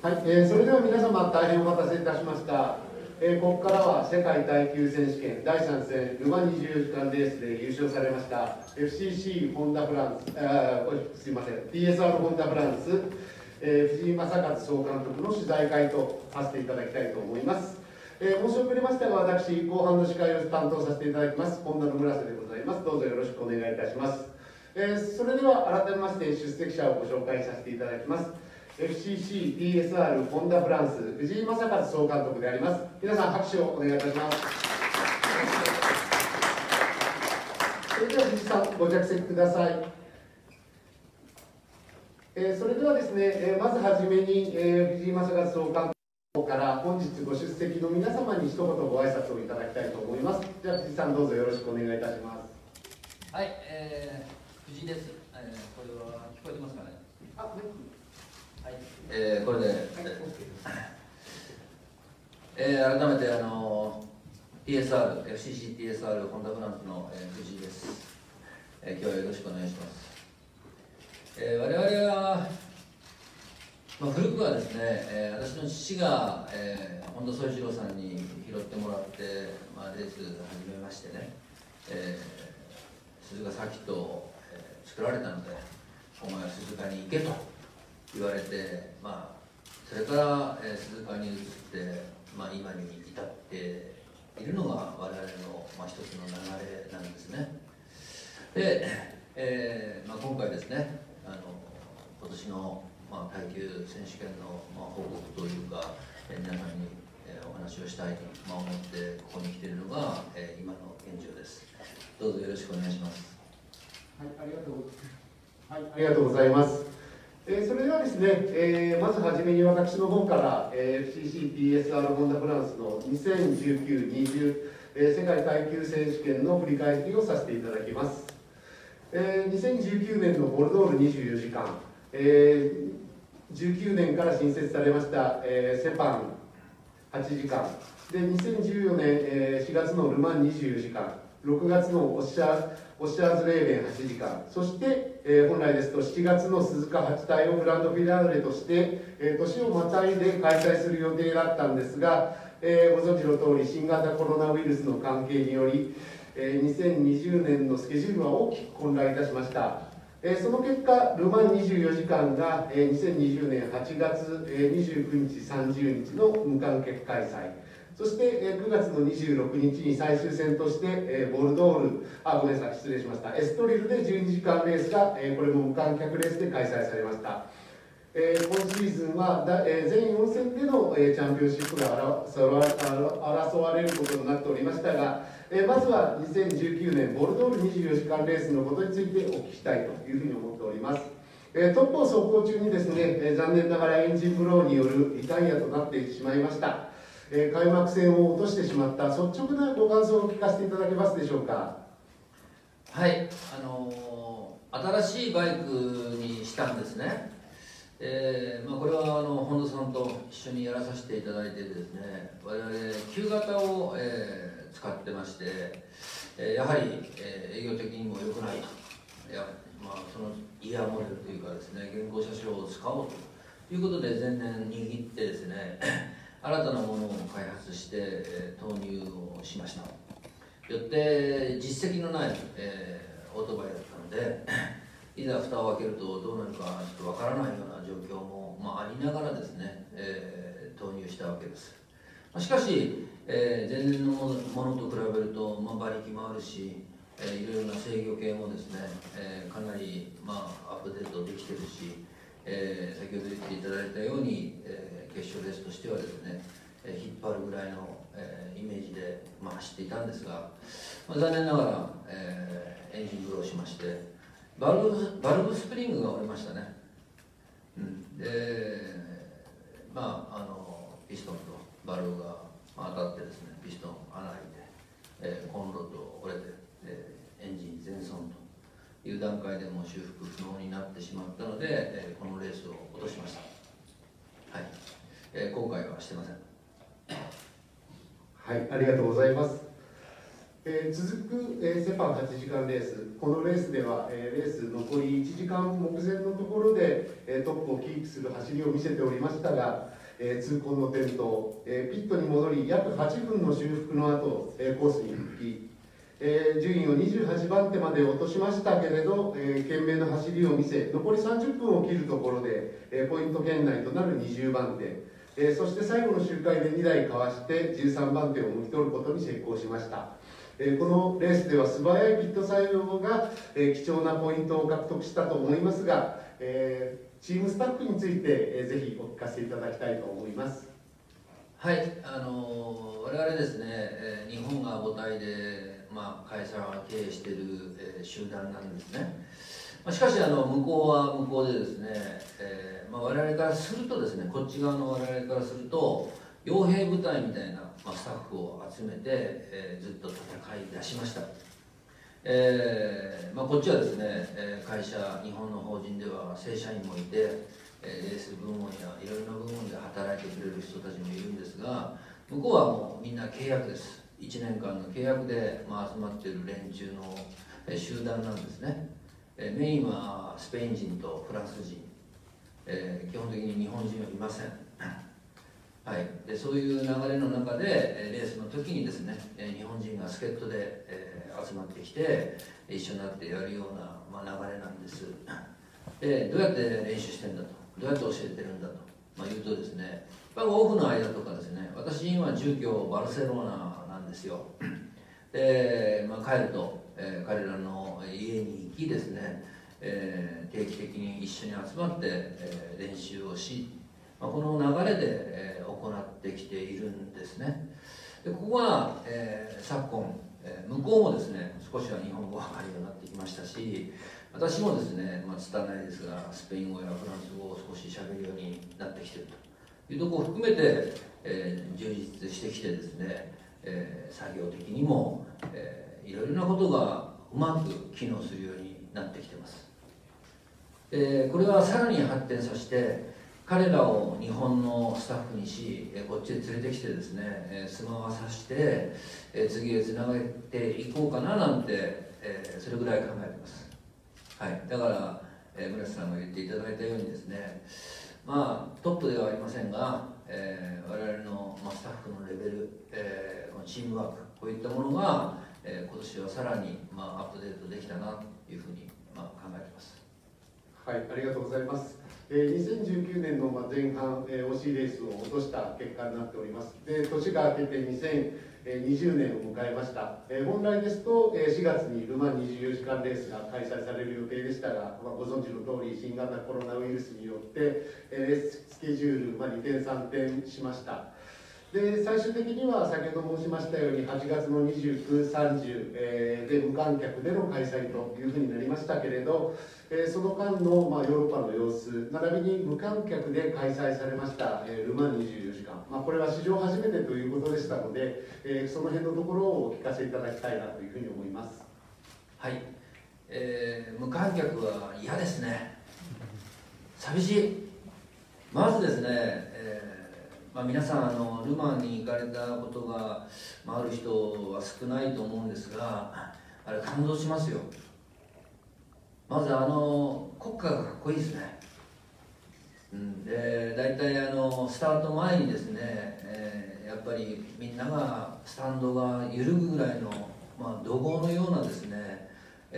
はい、それでは皆様大変お待たせいたしました。ここからは世界耐久選手権第3戦ル・マン24時間レースで優勝されました FCC ホンダフランス、すいません TSR ホンダフランス、藤井正和総監督の取材会とさせていただきたいと思います。申し遅れましたが、私後半の司会を担当させていただきます本田の村瀬でございます。どうぞよろしくお願いいたします。それでは改めまして出席者をご紹介させていただきます。FCC TSR ホンダフランス藤井正和総監督であります。皆さん拍手をお願いいたします。それでは藤井さんご着席ください。それではですね、まずはじめに、藤井正和総監督から本日ご出席の皆様に一言ご挨拶をいただきたいと思います。じゃあ藤井さんどうぞよろしくお願いいたします。 はい、藤井です。これは聞こえてますかね。はい、これで、改めてFCC TSR ホンダフランスの、藤井です。今日はよろしくお願いします。我々は、古くはですね、私の父が、本田宗一郎さんに拾ってもらって、レース始めましてね、鈴鹿サーキットを、作られたので、お前は鈴鹿に行けと言われて、それから、鈴鹿に移って、今に至っているのが我々の、一つの流れなんですね。で、今回ですね、今年の、耐久選手権の、報告というか、皆さんに、お話をしたいと、思ってここに来ているのが、今の現状です。どうぞよろしくお願いします。 はい、ありがとうございます。それではですね、まずはじめに私の方から、FCC TSR ホンダフランスの2019-20、世界耐久選手権の振り返りをさせていただきます。2019年のボルドール24時間、19年から新設されました、セパン8時間で、2014年、4月のル・マン24時間、6月のオッシャーズレーベン8時間、そして、本来ですと7月の鈴鹿8体をグランドフィナーレとして、年をまたいで開催する予定だったんですが、ご存知の通り新型コロナウイルスの関係により、2020年のスケジュールは大きく混乱いたしました。その結果、ル・マン24時間が2020年8月29日、30日の無観客開催、そして9月の26日に最終戦としてボルドール、ごめんなさい、失礼しました、エストリルで12時間レースがこれも無観客レースで開催されました。今シーズンは全4戦でのチャンピオンシップが争われることになっておりましたが、まずは2019年ボルドール24時間レースのことについてお聞きしたいというふうに思っております。トップを走行中にですね、残念ながらエンジンブローによるリタイアとなってしまいました。開幕戦を落としてしまった率直なご感想を聞かせていただけますでしょうか。 はい、新しいバイクにしたんですね。これは本田さんと一緒にやらさせていただいてですね、我々旧型を、使ってまして、やはり、営業的にも良くないと、そのイヤーモデルというかですね、現行車種を使おうということで前年握ってですね、新たなものを開発して、投入をしました。よって実績のない、オートバイだったので、いざ蓋を開けるとどうなるかちょっとわからないような状況も、ありながらですね、投入したわけです。しかし、前年のものと比べると、馬力もあるし、いろいろな制御系もですね、かなり、アップデートできてるし、先ほど言っていただいたように、決勝レースとしてはですね、引っ張るぐらいの、イメージで、走っていたんですが、残念ながら、エンジンブローしましてバルブスプリングが折れましたね。で、ピストンとバルブが当たってですね、ピストン穴開いて、コンロッド折れて、エンジン全損という段階でもう修復不能になってしまったので、このレースを落としました。はい、後悔はしてません。 はい、ありがとうございます。続く、セパン8時間レース、このレースでは、レース残り1時間目前のところで、トップをキープする走りを見せておりましたが、 痛恨の転倒、ピットに戻り約8分の修復の後、コースに復帰、順位を28番手まで落としましたけれど、懸命の走りを見せ、残り30分を切るところで、ポイント圏内となる20番手、そして最後の周回で2台かわして13番手を抜き取ることに成功しました。このレースでは素早いピット作業が貴重なポイントを獲得したと思いますが、チームスタッフについてぜひお聞かせいただきたいと思います。 はい、我々ですね、日本が母体で、会社を経営している、集団なんですね。しかし向こうは向こうでですね、我々からするとですね、こっち側の我々からすると傭兵部隊みたいな、スタッフを集めて、ずっと戦い出しました。こっちはですね、会社、日本の法人では正社員もいて、レース部門やいろいろな部門で働いてくれる人たちもいるんですが、向こうはもうみんな契約です。1年間の契約で、集まっている連中の、集団なんですね。メインはスペイン人とフランス人、基本的に日本人はいません。はい、でそういう流れの中でレースの時にですね、日本人が助っ人で、集まってきて一緒になってやるような、流れなんです。でどうやって練習してるんだと、どうやって教えてるんだと、言うとですね、オフの間とかですね、私今住居バルセロナなんですよ。で、帰ると、彼らの家に行きですね、定期的に一緒に集まって、練習をし、この流れで、行ってきているんですね。でここは、昨今、向こうもですね少しは日本語が分かるようになってきましたし、私もですね、拙いですがスペイン語やフランス語を少ししゃべるようになってきているというところを含めて、充実してきてですね、作業的にも、いろいろなことがうまく機能するようになってきています。これはさらに発展させて彼らを日本のスタッフにし、こっちへ連れてきてですね、住まわさせて、次へつなげていこうかななんて、それぐらい考えてます。はい、だから、村瀬さんが言っていただいたようにですね、トップではありませんが、我々の、スタッフのレベル、このチームワーク、こういったものが、今年はさらに、アップデートできたなというふうに、考えています。 はい、ありがとうございます。2019年の前半、OC レースを落とした結果になっております。で、年が明けて2020年を迎えました。本来ですと、4月にル・マン24時間レースが開催される予定でしたが、ご存知の通り新型コロナウイルスによって、レーススケジュール、2転3転しました。で最終的には先ほど申しましたように8月の29、30、で無観客での開催というふうになりましたけれど、その間の、ヨーロッパの様子並びに無観客で開催されました、ル・マン24時間、これは史上初めてということでしたので、その辺のところをお聞かせいただきたいなというふうに思います。 はい、無観客は嫌ですね。寂しい。まずですね、皆さんル・マンに行かれたことが、ある人は少ないと思うんですが、あれ感動しますよ。まず国歌がかっこいいですね。で大体スタート前にですね、やっぱりみんながスタンドが揺るぐぐらいの、怒号のようなですね、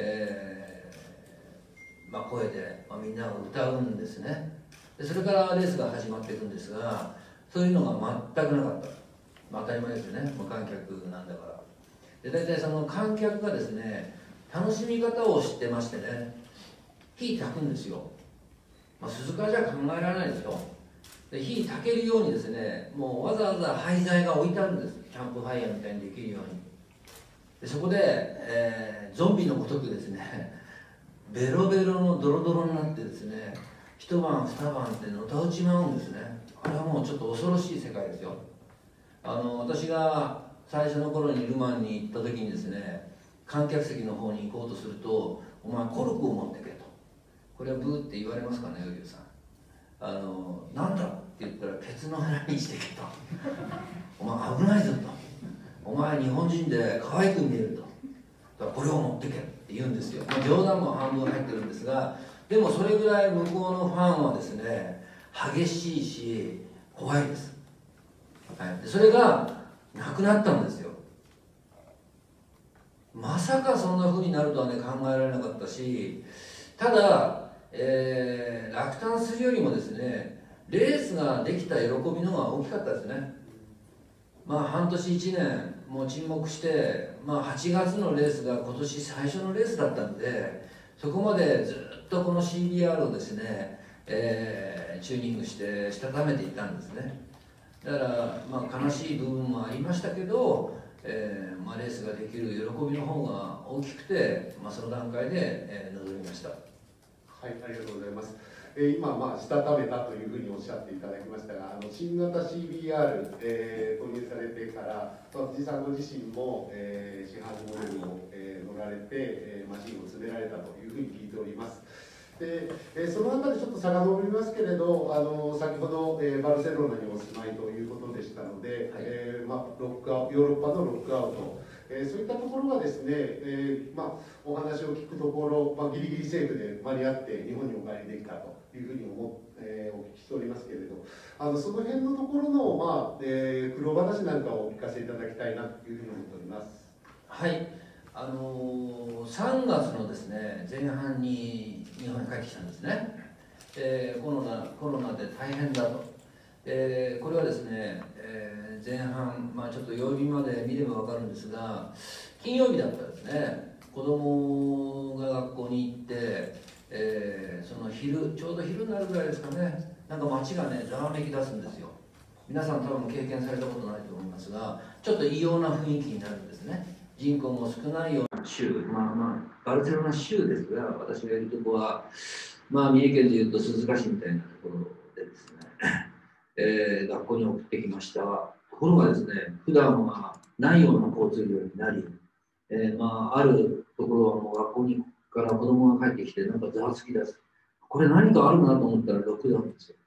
声で、みんなが歌うんですね。でそれからレースが始まっていくんですが、そういうのが全くなかった。当たり前ですよね、無観客なんだから。で大体その観客がですね、楽しみ方を知ってましてね、火焚くんですよ。鈴鹿じゃ考えられないですよ。で火焚けるようにですね、もうわざわざ廃材が置いてあるんです。キャンプファイヤーみたいにできるように。でそこで、ゾンビのごとくですね、ベロベロのドロドロになってですね、一晩二晩ってのたうちまうんですね。あれはもうちょっと恐ろしい世界ですよ。私が最初の頃にル・マンに行った時にですね、観客席の方に行こうとすると、お前コルクを持ってけと。これはブーって言われますかね、与龍さん。なんだって言ったら、ケツの腹にしてけと。お前危ないぞと。お前日本人で可愛く見えると。だからこれを持ってけって言うんですよ。冗談も半分入ってるんですが、でもそれぐらい向こうのファンはですね、激しいし、 怖いです、はい、でそれがなくなったんですよ。まさかそんな風になるとはね、考えられなかったし、ただ、落胆するよりもですね、レースができた喜びの方が大きかったですね。半年1年もう沈黙して、8月のレースが今年最初のレースだったんで、そこまでずっとこの CBR をですね、チューニングしてしたためていったんですね。だから、悲しい部分もありましたけど、レースができる喜びの方が大きくて、その段階で、臨みました。 はい、ありがとうございます。今、したためたというふうにおっしゃっていただきましたが、新型 CBR、投入されてから、藤井さんご自身も、市販モデルを、乗られて、マシンを詰められたというふうに聞いております。でそのあたりちょっと遡りますけれど、先ほど、バルセロナにお住まいということでしたので、 はい、 ロックアウト、ヨーロッパのロックアウト、そういったところがですね、お話を聞くところ、ギリギリセーフで間に合って日本にお帰りできたというふうにお聞きしておりますけれど、その辺のところの、苦労話なんかをお聞かせいただきたいなというふうに思っております。 はい、3月のですね、前半に日本に帰ってきたんですね。コロナで大変だと。これはですね、前半、ちょっと曜日まで見れば分かるんですが、金曜日だったんですね。子供が学校に行って、その昼、ちょうど昼になるぐらいですかね、なんか街がね、ざわめき出すんですよ。皆さん多分経験されたことないと思いますが、ちょっと異様な雰囲気になるんですね。人口も少ないような州、バルセロナ州ですが、私がいるところは、三重県でいうと鈴鹿市みたいなところでですね、学校に送ってきました。ところがですね、普段はないような交通量になり、あるところはもう学校にから子供が帰ってきて、なんかざわつき出す。これ何かあるなと思ったらロックダウンですよ。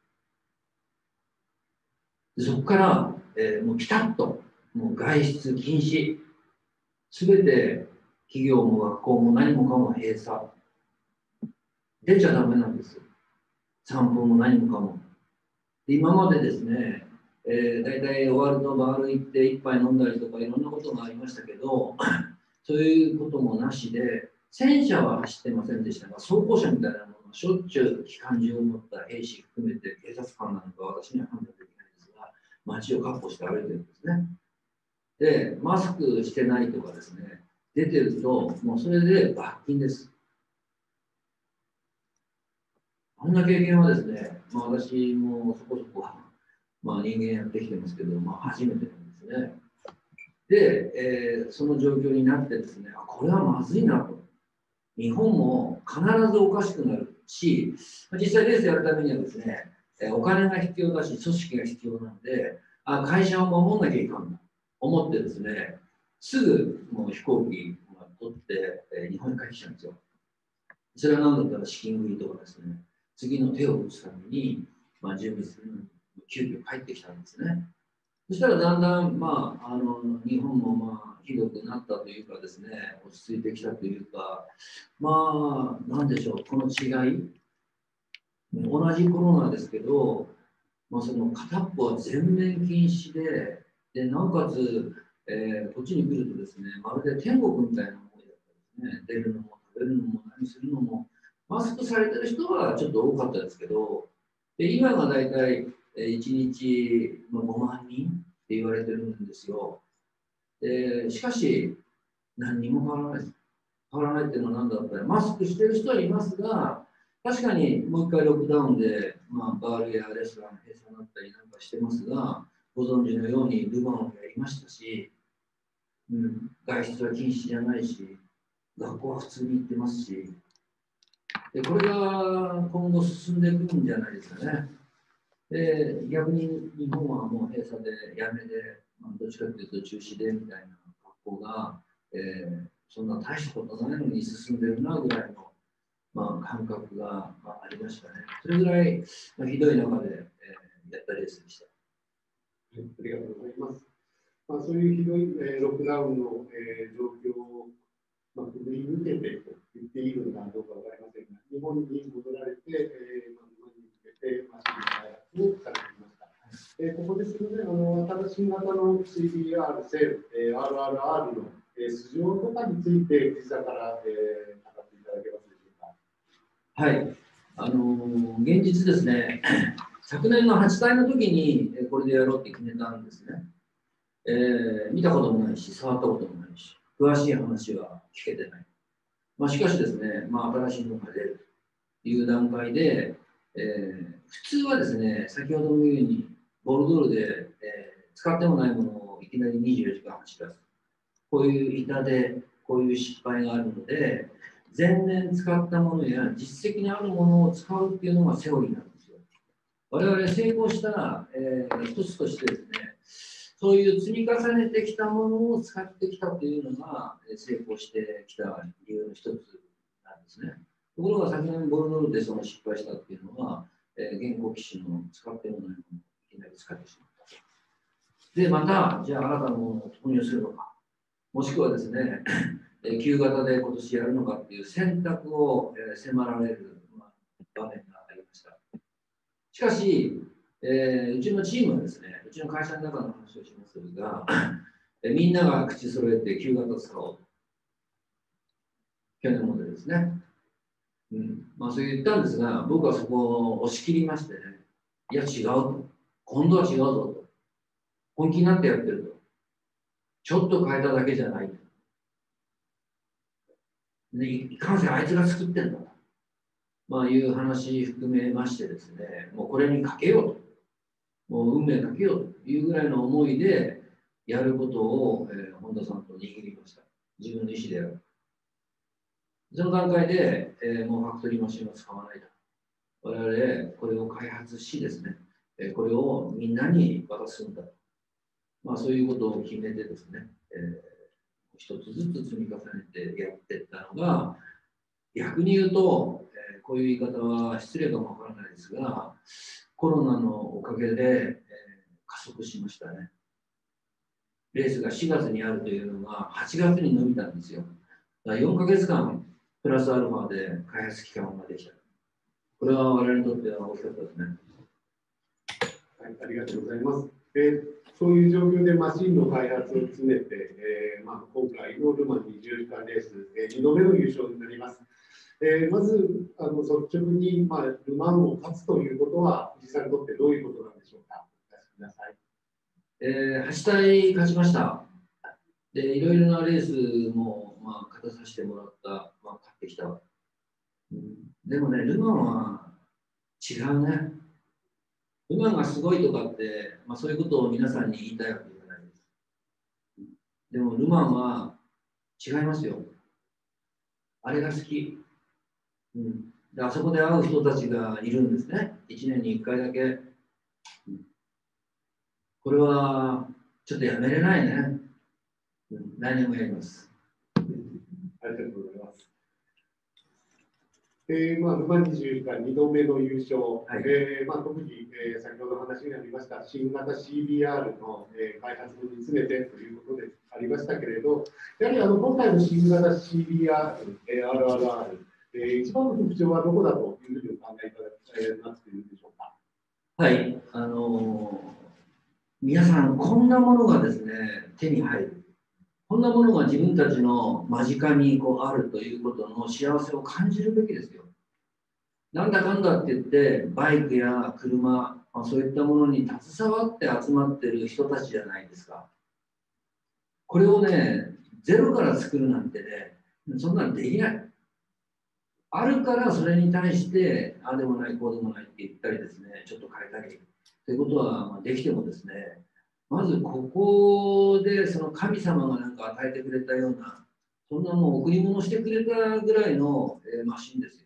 でそこから、もうピタッと、もう外出禁止、すべて企業も学校も何もかも閉鎖。出ちゃダメなんです。散歩も何もかも。で今までですね、大体終わるとバール行って一杯飲んだりとかいろんなことがありましたけど、そういうこともなしで、戦車は走ってませんでしたが、装甲車みたいなものがしょっちゅう機関銃を持った兵士含めて警察官なのか私には判断できないんですが、街を確保して歩いてるんですね。で、マスクしてないとかですね、出てると、もうそれで罰金です。こんな経験はですね、私もそこそこ、人間やってきてますけど、初めてなんですね。で、その状況になってですね、これはまずいなと。日本も必ずおかしくなるし、実際レースやるためにはですね、お金が必要だし、組織が必要なので、会社を守んなきゃいかんと思ってですね、すぐもう飛行機を取って、日本に帰ってきたんですよ。それは何だったら資金繰りとかですね、次の手を打つために、準備するのに、急遽帰ってきたんですね。そしたらだんだん、日本もひどくなったというかですね、落ち着いてきたというか、なんでしょう、この違い、同じコロナですけど、その片っぽは全面禁止でなおかつ、こっちに来るとですね、まるで天国みたいな思いだったですね、出るのも食べるのも何するのも、マスクされてる人はちょっと多かったですけど、今が大体1日5万人って言われてるんですよ。しかし、何にも変わらないです。変わらないっていうのは何だったら、マスクしてる人はいますが、確かにもう一回ロックダウンで、バールやレストラン閉鎖になったりなんかしてますが、ご存知のようにルヴァンをやりましたし、外出は禁止じゃないし、学校は普通に行ってますし、でこれが今後進んでいくんじゃないですかね。で逆に日本はもう閉鎖でやめで、どっちかというと中止でみたいな学校が、そんな大したことないのに進んでるなぐらいの、感覚が、ありましたね。それぐらい、ひどい中で、やったレースでした。 ありがとうございます。そういうひどい、ロックダウンの、状況を、くぐり抜けてと言っているのかどうか分かりませんが、日本に戻られて、日本に向けて、マシンの開発をされていました。 RRR セール、RRR の市場とかについて、藤田から、語っていただけますでしょうか。 はい、現実ですね、昨年の8回の時にこれでやろうって決めたんですね。見たこともないし、触ったこともないし、詳しい話は聞けてない。しかしですね、新しいのが出るという段階で、普通はですね、先ほども言うように、ボルドールで、使ってもないものをいきなり24時間走らす。こういう板で、こういう失敗があるので、前年使ったものや実績にあるものを使うっていうのがセオリーなんですよ。我々成功したら、一つとしてですね、そういう積み重ねてきたものを使ってきたというのが成功してきた理由の一つなんですね。ところが昨年ボルドールでその失敗したっていうのは、現行機種の使ってもないものをいきなり使ってしまった。で、また、じゃあ新たなものを投入するのか、もしくはですね、旧型で今年やるのかっていう選択を迫られる場面がありました。しかし、うちのチームはですね、うちの会社の中の話をしますが、みんなが口揃えて旧型を使おう。去年モデルですね。そう言ったんですが、僕はそこを押し切りましてね、いや違うと。今度は違うぞと。本気になってやってると。ちょっと変えただけじゃないと。いかんせんあいつが作ってんだと。いう話含めましてですね、もうこれにかけようと。もう運命かけようというぐらいの思いでやることを、本田さんと握りました。自分の意思でやる。その段階で、もうファクトリーマシンは使わないと。我々、これを開発しですね、これをみんなに渡すんだと。そういうことを決めてですね、一つずつ積み重ねてやっていったのが、逆に言うと、こういう言い方は失礼かもわからないですが、コロナのおかげで、加速しましたね。レースが4月にあるというのが8月に伸びたんですよ。だから4ヶ月間プラスアルファで開発期間ができた。これは我々にとっては大きかったですね。 はい、ありがとうございます。そういう状況でマシンの開発を詰めて、今回のルマン20時間レース、2度目の優勝になります。まず率直に、ルマンを勝つということは、藤井さんにとってどういうことなんでしょうか。お聞かせください。 8体勝ちました。で、いろいろなレースも、勝たさせてもらった、勝ってきた。でもね、ルマンは違うね。ルマンがすごいとかって、そういうことを皆さんに言いたいわけじゃないです。でも、ルマンは違いますよ。あれが好き。で、あそこで会う人たちがいるんですね。1年に1回だけ。これはちょっとやめれないね。来年もやります。 ありがとうございます。ルマン24時間2度目の優勝、特に、先ほど話にありました新型 CBR の、開発を煮詰めてということでありましたけれど、やはり今回の新型 CBR、RRR、一番の特徴はどこだというふうにお考えいただきますでしょうか。 はい、皆さん、こんなものがですね、手に入る。こんなものが自分たちの間近にあるということの幸せを感じるべきですよ。なんだかんだって言って、バイクや車、そういったものに携わって集まってる人たちじゃないですか。これをね、ゼロから作るなんてね、そんなのできない。あるからそれに対して、ああでもない、こうでもないって言ったりですね、ちょっと変えたりということはできてもですね、まずここでその神様がなんか与えてくれたような、そんなもう贈り物してくれたぐらいのマシンですよ。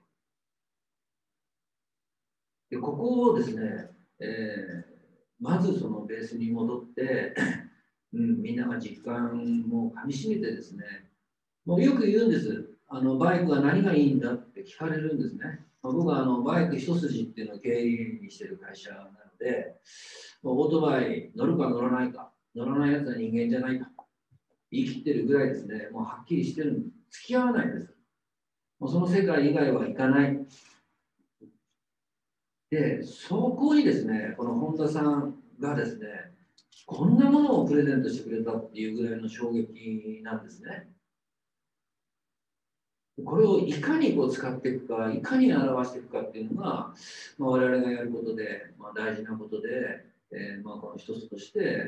でここをですね、まずそのベースに戻って、みんなが実感をかみしめてですね、もうよく言うんです。バイクは何がいいんだって聞かれるんですね。僕はバイク一筋っていうのを経営にしている会社なので、オートバイ乗るか乗らないか、乗らないやつは人間じゃないか、言い切ってるぐらいですね、もうはっきりしてるんで、付き合わないです。もうその世界以外は行かない。で、そこにですね、この本田さんがですね、 こんなものをプレゼントしてくれたっていうぐらいの衝撃なんですね。これをいかにこう使っていくか、いかに表していくかっていうのが、我々がやることで、大事なことで、この一つとして、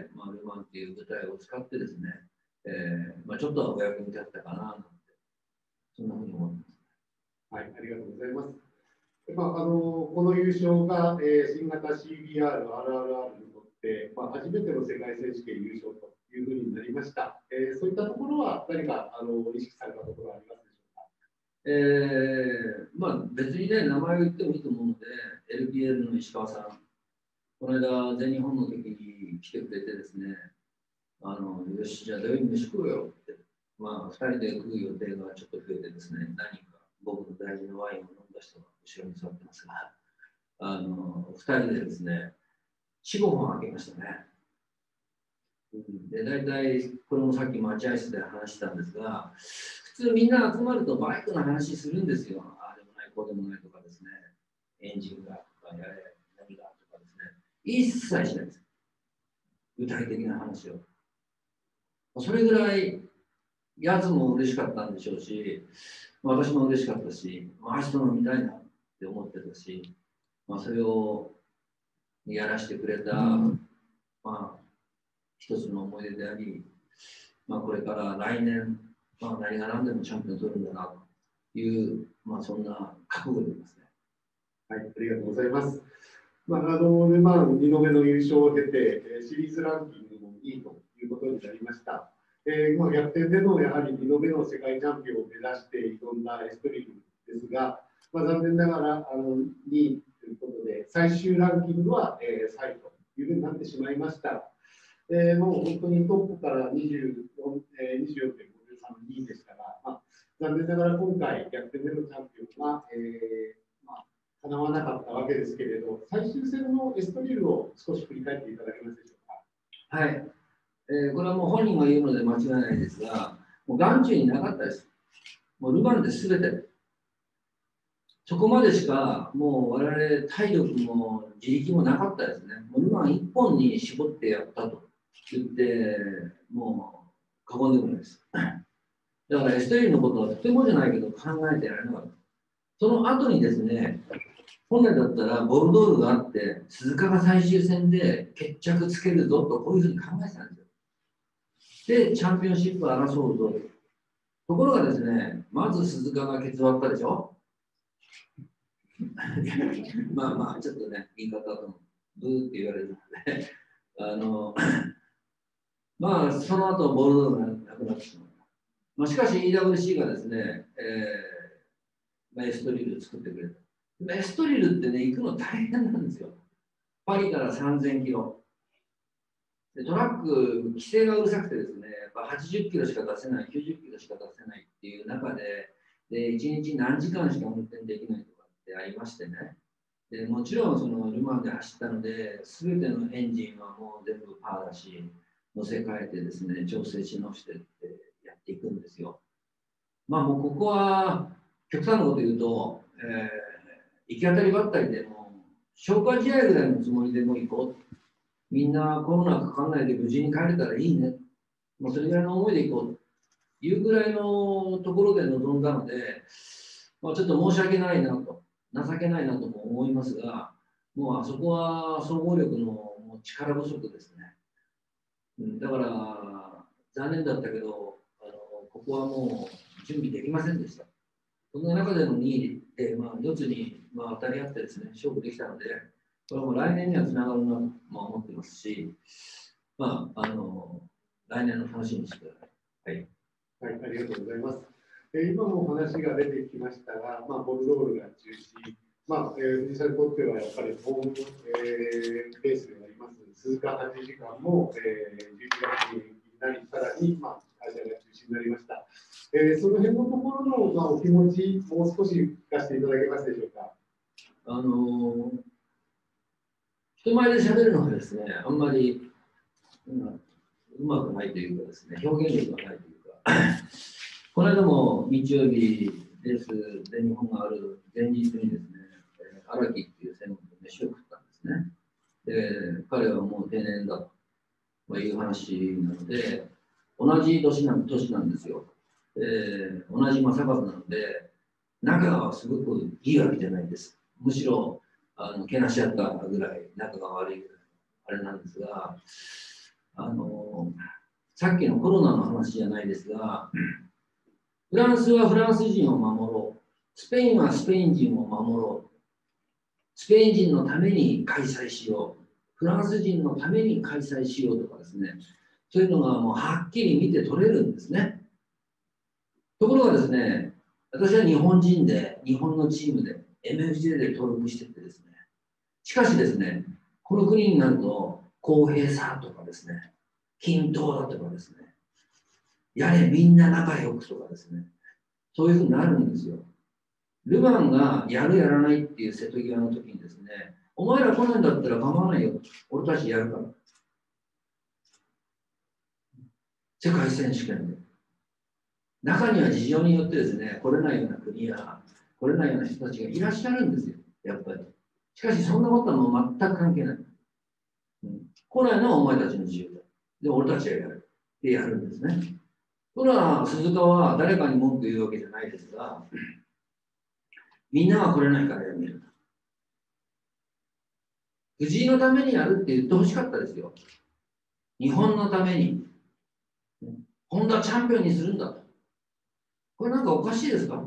ル・マンっていう舞台を使ってですね、ちょっとはお役に立ったかななんて、そんなふうに思います。 はい、ありがとうございます。この優勝が、新型 CBR、RRR にとって、初めての世界選手権優勝というふうになりました。そういったところは何か意識されたところはありますでしょうか。 別にね、名前を言ってもいいと思うので、LPL の石川さん、この間、全日本の時に来てくれてですね、よし、じゃあ土曜日飯食うよって、2人で食う予定がちょっと増えてですね、何人か僕の大事なワインを飲んだ人が後ろに座ってますが、2人でですね、4、5本開けましたね。で、大体、これもさっき待合室で話したんですが、普通みんな集まるとバイクの話するんですよ。ああでもない、こうでもないとかですね、エンジンがとかやれ、何がとかですね、一切しないです。具体的な話を。それぐらい、やつも嬉しかったんでしょうし、私も嬉しかったし、ああ人の見たいなって思ってたし、それをやらせてくれた、一つの思い出であり、これから来年、何が何でもチャンピオンを取るんだなという、そんな覚悟でいますね。 はい、ありがとうございます。ル・マン2度目の優勝を経て、シリーズランキングもいいということになりました。逆転でのやはり2度目の世界チャンピオンを目指して挑んだエストリルですが、残念ながら2位ということで、最終ランキングは、3位というふうになってしまいました。もう本当にトップから24.53位でしたが、残念ながら今回逆転でのチャンピオンは、叶わなかったわけですけれど、最終戦のエストリルを少し振り返っていただけますでしょうか。 はい、これはもう本人が言うので間違いないですが、もう眼中になかったです。もうル・マンで全て。そこまでしかもう我々体力も自力もなかったですね。もうル・マン一本に絞ってやったと言って、もう過言でもないです。だからエストリルのことはとてもじゃないけど考えてられなかった。その後にですね、本来だったらボルドールがあって、鈴鹿が最終戦で決着つけるぞと、こういうふうに考えてたんですよ。で、チャンピオンシップを争うぞ。ところがですね、まず鈴鹿がケツ割ったでしょ。ちょっとね、言い方ともブーって言われるので、その後ボルドールがなくなってしまった。しかし EWC がですね、エストリル作ってくれた。エストリルってね、行くの大変なんですよ。パリから3000キロ。でトラック、規制がうるさくてですね、やっぱ80キロしか出せない、90キロしか出せないっていう中で、1日何時間しか運転できないとかってありましてね。でもちろんそのル・マンで走ったので、全てのエンジンはもう全部パーだし、乗せ替えてですね、調整し直してってやっていくんですよ。もうここは、極端なこと言うと、行き当たりばったりでも、消化試合ぐらいのつもりでも行こう。みんなコロナかかんないで無事に帰れたらいいね。もうそれぐらいの思いで行こうというぐらいのところで臨んだので、ちょっと申し訳ないなと、情けないなとも思いますが、もうあそこは総合力のもう力不足ですね。だから残念だったけど、ここはもう準備できませんでした。そんな中での2位で、4つに当たり合ってですね、勝負できたので、これはもう来年にはつながるなと思ってますし、来年の楽しみにしてください。 はい、ありがとうございます。今もお話が出てきましたが、ボルドールが中止、藤井さんにとってはやっぱりホーム、ペースであります鈴鹿8時間も、11月に延期になり、さらに、アジアが中止になりました。その辺のところの、お気持ち、もう少し聞かせていただけますでしょうか。 人前で喋るのはですね、あんまり、うまくないというかですね、表現力がないというか、この間も日曜日レースで日本がある前日にですね、荒木っていう専門の飯を食ったんですね。で、彼はもう定年だと。 いう話なので、同じ年なんですよ。同じ正和なので、仲がすごくいいわけじゃないです。むしろ、けなし合ったぐらい仲が悪いぐらいあれなんですが、さっきのコロナの話じゃないですが、フランスはフランス人を守ろう。スペインはスペイン人を守ろう。スペイン人のために開催しよう。フランス人のために開催しようとかですね。そういうのがもうはっきり見て取れるんですね。ところがですね、私は日本人で、日本のチームで MFJ で登録しててですね。しかしですね、この国になると公平さとかですね、均等だとかですね、やれみんな仲良くとかですね、そういうふうになるんですよ。ルヴァンがやるやらないっていう瀬戸際の時にですね、お前ら来ないんだったら構わないよ。俺たちやるから。世界選手権で。中には事情によってですね、来れないような国や、来れないような人たちがいらっしゃるんですよ、やっぱり。しかし、そんなことはもう全く関係ない。来ないのはお前たちの自由だ。で、俺たちがやる。で、やるんですね。それは、鈴鹿は誰かに文句言うわけじゃないですが、みんなが来れないからやめる。藤井のためにやるって言ってほしかったですよ。日本のために。本田チャンピオンにするんだと。これなんかおかしいですか？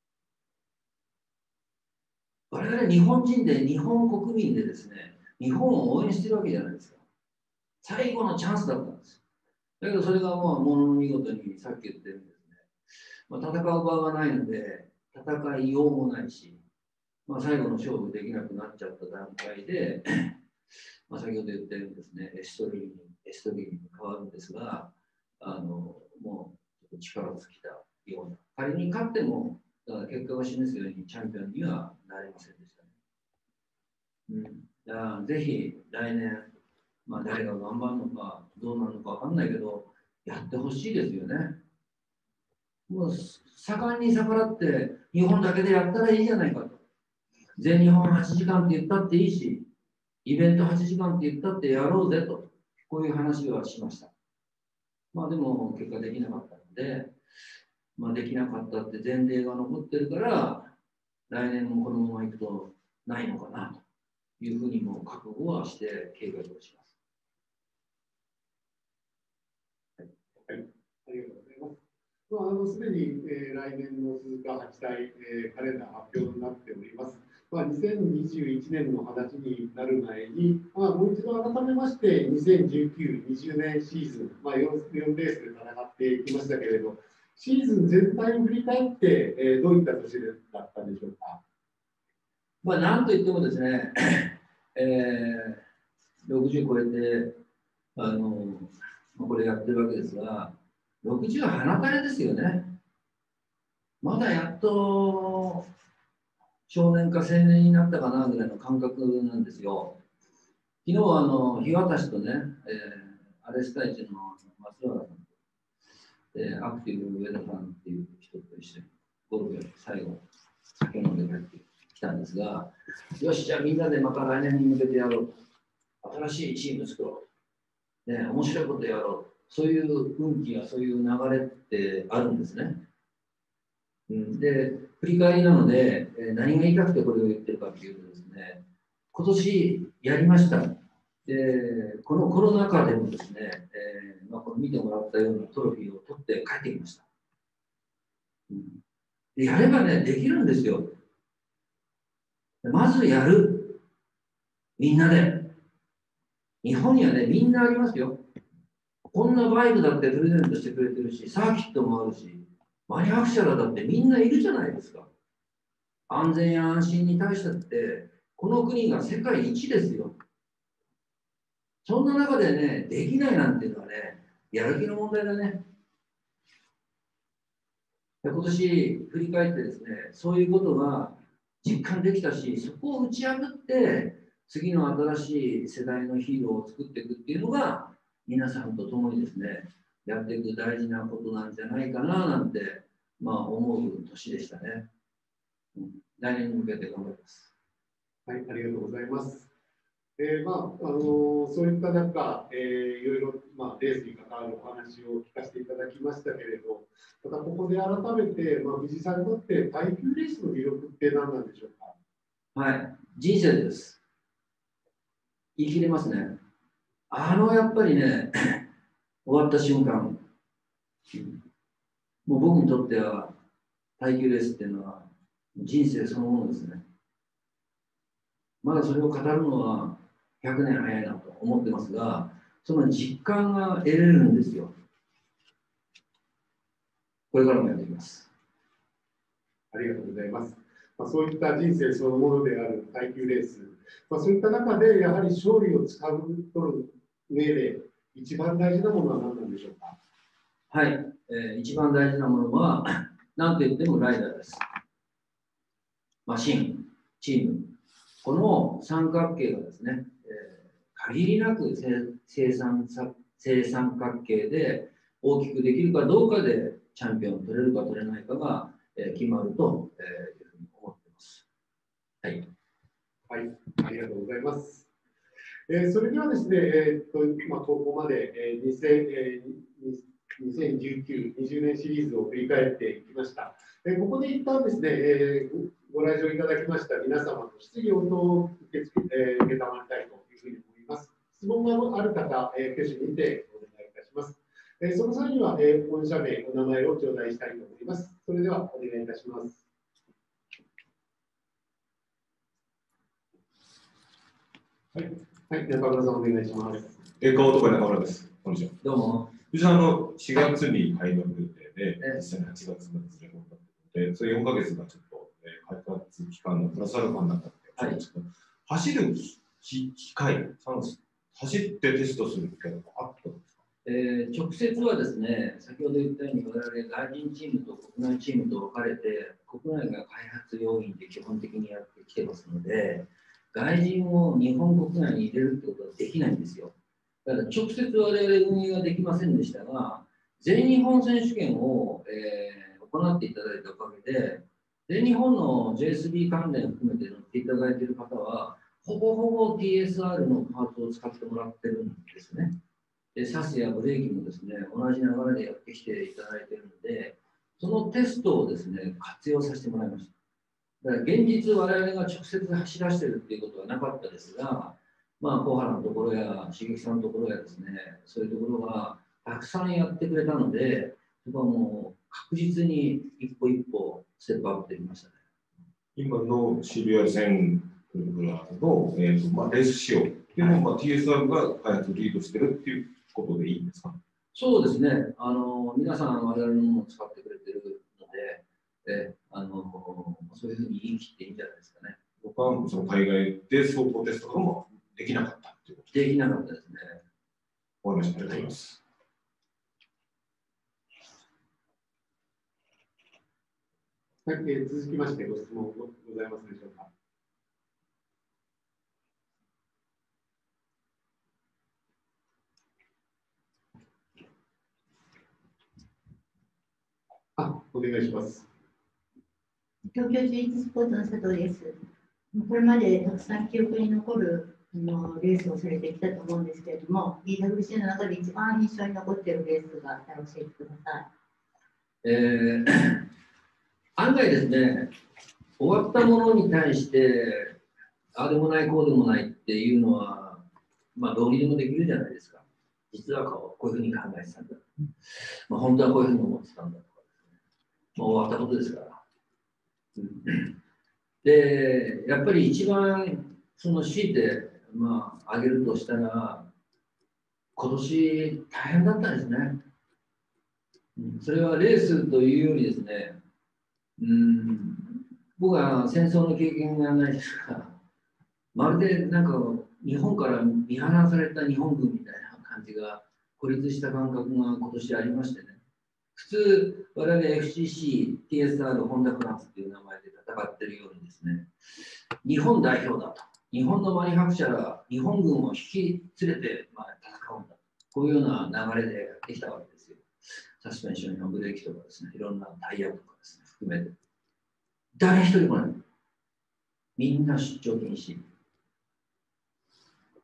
我々日本人で、日本国民でですね、日本を応援してるわけじゃないですか。最後のチャンスだったんです。だけどそれがものの見事にさっき言ってるんですね。戦う場がないので、戦いようもないし、最後の勝負できなくなっちゃった段階で、先ほど言ったようにですね、エストリーに変わるんですが、もうちょっと力尽きたような。仮に勝っても、結果が示すようにチャンピオンにはなれませんでしたね。ぜひ来年、誰が頑張るのか、どうなるのか分かんないけど、やってほしいですよね。もう盛んに逆らって、日本だけでやったらいいじゃないかと。全日本8時間って言ったっていいし、イベント8時間って言ったってやろうぜと、こういう話はしました。でも結果できなかったので、できなかったって前例が残ってるから、来年もこのままいくとないのかなというふうにも覚悟はして計画をします。 はい、ありがとうございます。すでに、来年の鈴鹿8大、カレンダー発表になっております。2021年の話になる前に、もう一度改めまして、2019、20年シーズン、4レースで戦ってきましたけれど、シーズン全体を振り返って、どういった年だったでしょうか。 なんといってもですね、60超えて、これやってるわけですが、60は鼻垂れですよね。まだやっと少年か青年になったかなぐらいの感覚なんですよ。昨日は日渡しとね、アレスタイチの松原さんと、アクティブ上田さんっていう人と一緒にゴルフやって最後、酒飲んで帰ってきたんですが、よし、じゃあみんなでまた来年に向けてやろう。新しいチーム作ろう。面白いことやろう。そういう運気やそういう流れってあるんですね。で、振り返りなので、何が言いたくてこれを言ってるかというとですね、今年やりました。で、このコロナ禍でもですね、この見てもらったようなトロフィーを取って帰ってきました。でやればね、できるんですよ。まずやる。みんなで。日本にはね、みんなありますよ。こんなバイクだってプレゼントしてくれてるし、サーキットもあるし、マニュファクチャラーだってみんないるじゃないですか。安全や安心に対してって、この国が世界一ですよ。そんな中でね、できないなんていうのはね、やる気の問題だね。今年振り返ってですね、そういうことが実感できたし、そこを打ち破って、次の新しい世代のヒーローを作っていくっていうのが、皆さんと共にですね、やっていく大事なことなんじゃないかななんて、思う年でしたね。来年に向けて頑張ります。 はい、ありがとうございます。 そういった中、いろいろ、レースに関わるお話を聞かせていただきましたけれど、またここで改めて、藤井さんにとって耐久レースの魅力って何なんでしょうか。 はい、人生です。言い切れますね。やっぱりね、終わった瞬間、もう僕にとっては耐久レースっていうのは人生そのものですね。まだそれを語るのは100年早いなと思ってますが、その実感が得れるんですよ。これからもやっていきます。 ありがとうございます。そういった人生そのものである耐久レース、そういった中でやはり勝利をつかみ取る上で一番大事なものは何なんでしょうか。 はい、一番大事なものは何と言ってもライダーです。マシン、チーム、この三角形がですね、限りなく正三角形で大きくできるかどうかでチャンピオンを取れるか取れないかが、決まると、いうふうに思っています。はい。 はい、ありがとうございます。それではですね、ここまで、2019、20年シリーズを振り返っていきました。ここで一旦ですね、ご来場いただきました皆様の質疑応答を受けたまりたいというふうに思います。質問がある方、挙手にてお願いいたします。その際には、御社名、お名前を頂戴したいと思います。それではお願いいたします。はい、中村さんお願いします。 顔とか中村です。こんにちは。 どうも。 藤井さん、4月に開幕予定で、実際に8月までずれ込んだということで、それ4ヶ月がちょっと、開発期間のプラスアルファになったってことですけど、走る機会、走ってテストする機会があったんですか。 直接はですね、先ほど言ったように、我々外人チームと国内チームと分かれて、国内が開発要員で基本的にやってきてますので、外人を日本国内に入れるってことはできないんですよ。だから直接我々運営ができませんでしたが、全日本選手権を、行っていただいたおかげで、全日本の JSB 関連含めて乗っていただいている方は、ほぼほぼ TSR のパーツを使ってもらってるんですね。で、サスやブレーキもですね、同じ流れでやってきていただいているので、そのテストをですね、活用させてもらいました。だから現実我々が直接走らせてるっていうことはなかったですが、小原のところや刺激さんのところやですね、そういうところがたくさんやってくれたので、そこはもう確実に一歩一歩ステップアップできましたね。 今の渋谷線の、レース仕様っていうのを、TSR が開発リードしてるっていうことでいいんですか。 そうですね。皆さん我々のものを使ってくれてるので、そういうふうに言い切っていいんじゃないですかね。 僕はその海外で走行テストとかもできなかったっていうことできなかったですね。 わかりました。ありがとうございます。 はい、続きましてご質問ございますでしょうか。お願いします。 東京11スポーツの佐藤です。これまでたくさん記憶に残るレースをされてきたと思うんですけれども、BWC の中で一番印象に残っているレースがあったら教えてください。 案外ですね、終わったものに対して、ああでもないこうでもないっていうのは、どうにでもできるじゃないですか。実はこういうふうに考えてたんだ。本当はこういうふうに思ってたんだとかですね。終わったことですから。で、やっぱり一番強いて挙げるとしたら、今年大変だったですね。それはレースというよりですね、僕は戦争の経験がないですから、まるでなんか日本から見放された日本軍みたいな感じが孤立した感覚が今年ありましてね。普通、我々 FCC、TSR、ホンダフランスっていう名前で戦っているようにですね、日本代表だと。日本のマニュファクチャラー、日本軍を引き連れて戦うんだ。こういうような流れでやってきたわけですよ。サスペンションのブレーキとかですね、いろんなタイヤとかですね、含めて。誰一人もない。みんな出張禁止。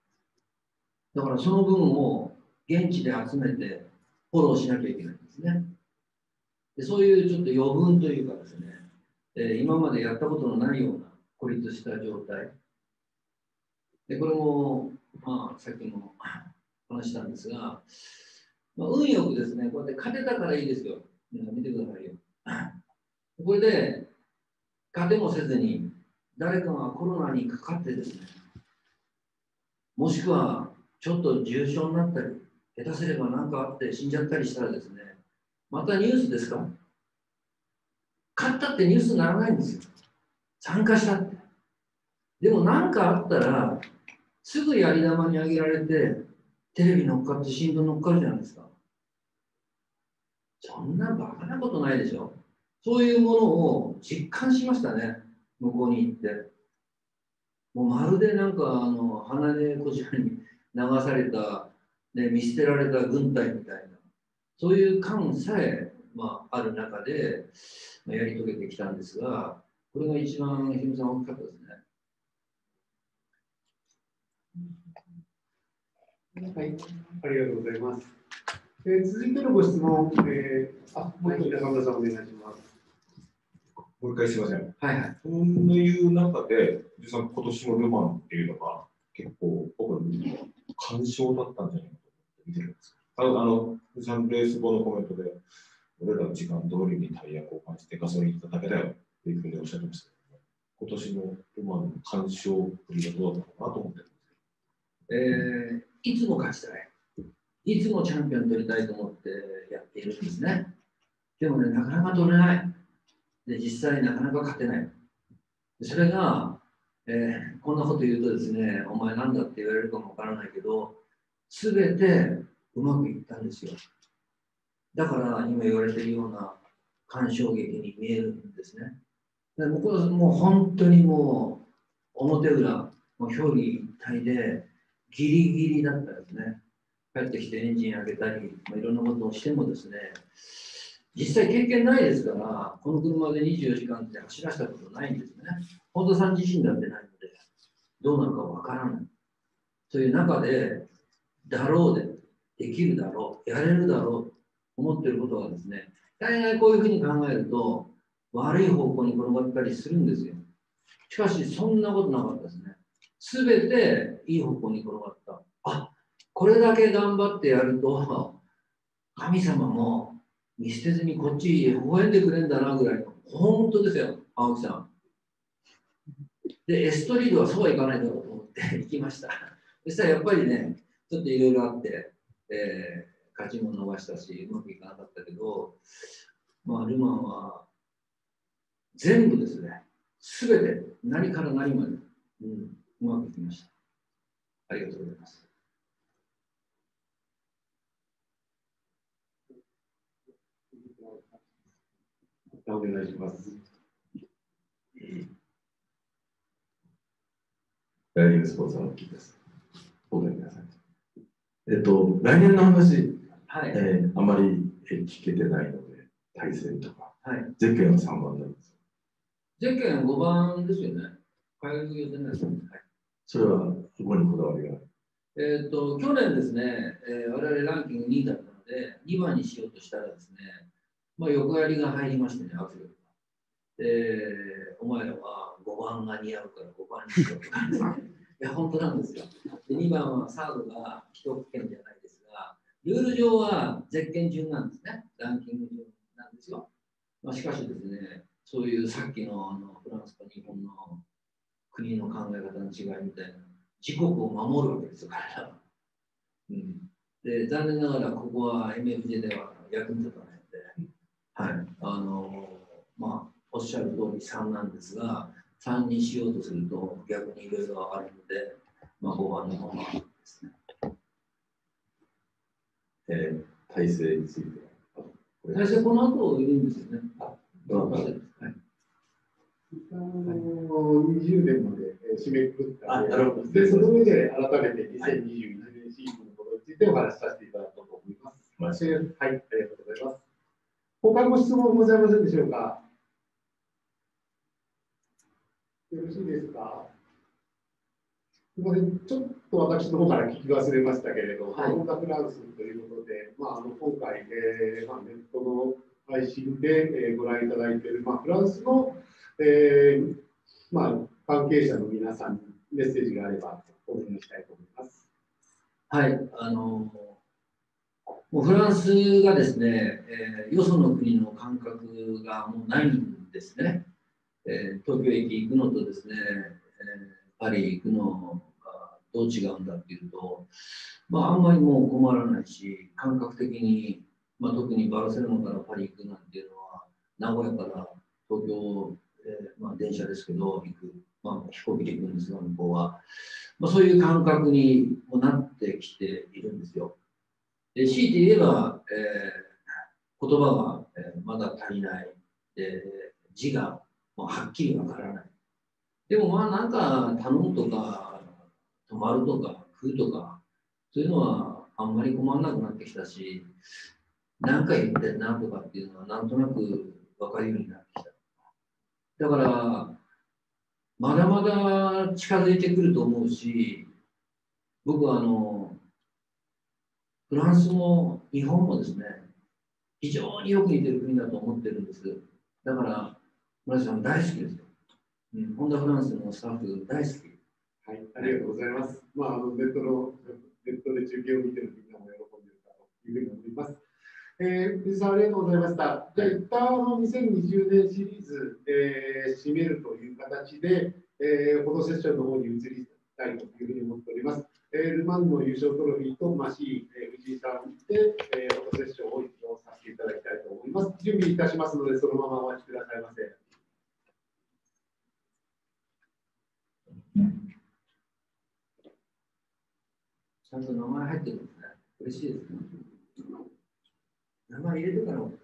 だからその分を現地で集めてフォローしなきゃいけないんですね。でそういうちょっと余分というかですね、今までやったことのないような孤立した状態。でこれも、まあ、さっきも話したんですが、まあ、運よくですね、こうやって勝てたからいいですよ。皆さん見てくださいよ。これで勝てもせずに誰かがコロナにかかってですね、もしくはちょっと重症になったり、下手すれば何かあって死んじゃったりしたらですね、またニュースですか？勝ったってニュースにならないんですよ。参加したって。でも何かあったら、すぐやり玉に上げられて、テレビ乗っかって新聞乗っかるじゃないですか。そんなバカなことないでしょ。そういうものを実感しましたね、向こうに行って。もうまるでなんか鼻でこちらに流された、ね、見捨てられた軍隊みたいな、そういう感さえ、まあ、ある中で、まあ、やり遂げてきたんですが、これが一番ひむさん大きかったですね。 はい、ありがとうございます。続いてのご質問、もう一度中村さんお願いします。 もう一回すみません。 はいはい。 そういう中で、実は今年のルマンっていうのが結構僕は干渉だったんじゃないかと見てるんですけど、レース後のコメントで、俺らの時間通りにタイヤ交換してガソリン行っただけだよっていうふうにおっしゃってましたけど、今年のルマンの干渉ぶりがどうだったかなと思ってるんです。 いつも勝ちたい。いつもチャンピオン取りたいと思ってやっているんですね。でもね、なかなか取れない。で、実際なかなか勝てない。それが、こんなこと言うとですね、お前なんだって言われるかもわからないけど、すべてうまくいったんですよ。だから今言われているような干渉劇に見えるんですね。で僕はもう本当にもう表裏、もう表裏一体でギリギリだったですね。帰ってきてエンジン上げたり、いろんなことをしてもですね、実際経験ないですから、この車で24時間って走らせたことないんですね。本田さん自身だってないので、どうなるかわからない。という中で、だろうで、できるだろう、やれるだろうと思っていることがですね、大概こういうふうに考えると、悪い方向に転がったりするんですよ。しかし、そんなことなかったですね。すべていい方向に転がった。あ、これだけ頑張ってやると、神様も見捨てずにこっち微笑んでくれんだなぐらいの、本当ですよ、青木さん。で、エストリードはそうはいかないだろうと思って行きました。そしたらやっぱりね、ちょっといろいろあって、勝ちも伸ばしたし、うまくいかなかったけど、まあ、ルマンは全部ですね、すべて何から何まで、うまくいきました。ありがとうございます。 お願いします。 ライディングスポーツの大きいです。ごめんなさい。来年の話、 はい、 あまり聞けてないので、対戦とか。 はい、 ゼッケンは3番なんです。 ゼッケン5番ですよね。変える予定ないですよね。はい、 それはそこにこだわりがある。 去年ですね、我々ランキング2位だったので、2番にしようとしたらですね、まあ、横やりが入りましてね、アクセルが。お前らは5番が似合うから5番にしようとか、ね。いや、本当なんですよ。で、2番はサードが既得権じゃないですが、ルール上はゼッケン順なんですね。ランキング順なんですよ。まあ、しかしですね、そういうさっきのフランスと日本の国の考え方の違いみたいな、自国を守るわけですよ、彼らは。で、残念ながらここは MFJ では役に立たないので、はい、まあ、おっしゃる通り3なんですが、3にしようとすると逆にいろいろあるので、まあ、5番のままですね。 体制については。 体制この後いるんですよね。 20年まで締めくくったので、でその上で改めて2021年シーズンのことについてお話しさせていただこうと思います。はい、ありがとうございます。他ご質問ございませんでしょうか。よろしいですか。 すみません、ちょっと私の方から聞き忘れましたけれど、 はいホンダフランスということで、今回、ネットの配信で、ご覧いただいている、フランスの、関係者の皆さんにメッセージがあればお願いしたいと思います。 はい、もうフランスがですね、よその国の感覚がもうないんですね。東京駅行くのとですね、パリ行くのがどう違うんだっていうと、あんまりもう困らないし、感覚的に、特にバルセロナからパリ行くなんていうのは、名古屋から東京、電車ですけど、行く、飛行機で行くんですが、向こうは。そういう感覚にもなってきているんですよ。で強いて言えば、言葉が、まだ足りない。字がもうはっきりわからない。でもなんか頼むとか、泊まるとか、食うとか、そういうのはあんまり困らなくなってきたし、何か言ってんなとかっていうのはなんとなく分かるようになってきた。だから、まだまだ近づいてくると思うし、僕はフランスも日本もですね、非常によく似てる国だと思ってるんです。だから、村瀬さん大好きですよ。ホンダフランスのスタッフ大好き。 はい、ありがとうございます。ネットで中継を見てるみんなも喜んでいるかというふうに思います。藤さん、ありがとうございました。じゃあ、一旦2020年シリーズ、締めるという形で、フォトセッションの方に移りたいというふうに思っております。ルマンの優勝トロフィーと藤井さんで、フォトセッションを一応させていただきたいと思います。準備いたしますので、そのままお待ちくださいませ。 ちゃんと名前入ってるんですね。嬉しいですね。名前入れてからも。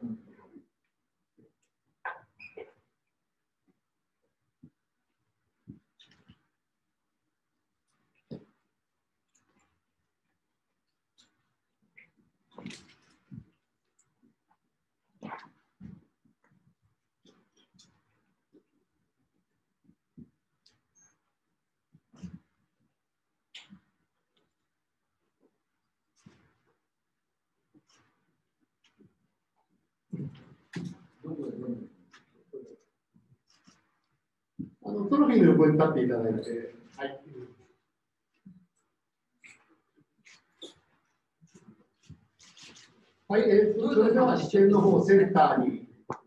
トロフィーの横に立っていただいて、はい。はい、それでは視線の方、センターに。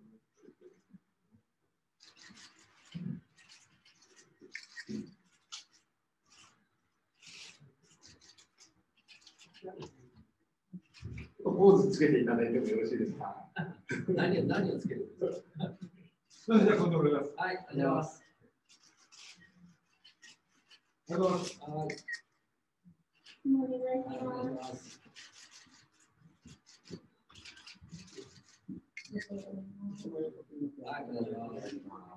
ポーズつけていただいてもよろしいですか。 何をつけるんですか。 じゃあ、今度お願いします。 はい、ありがとうございます。 ありがとうございます。 はい。 お願いします。 はい、お願いします。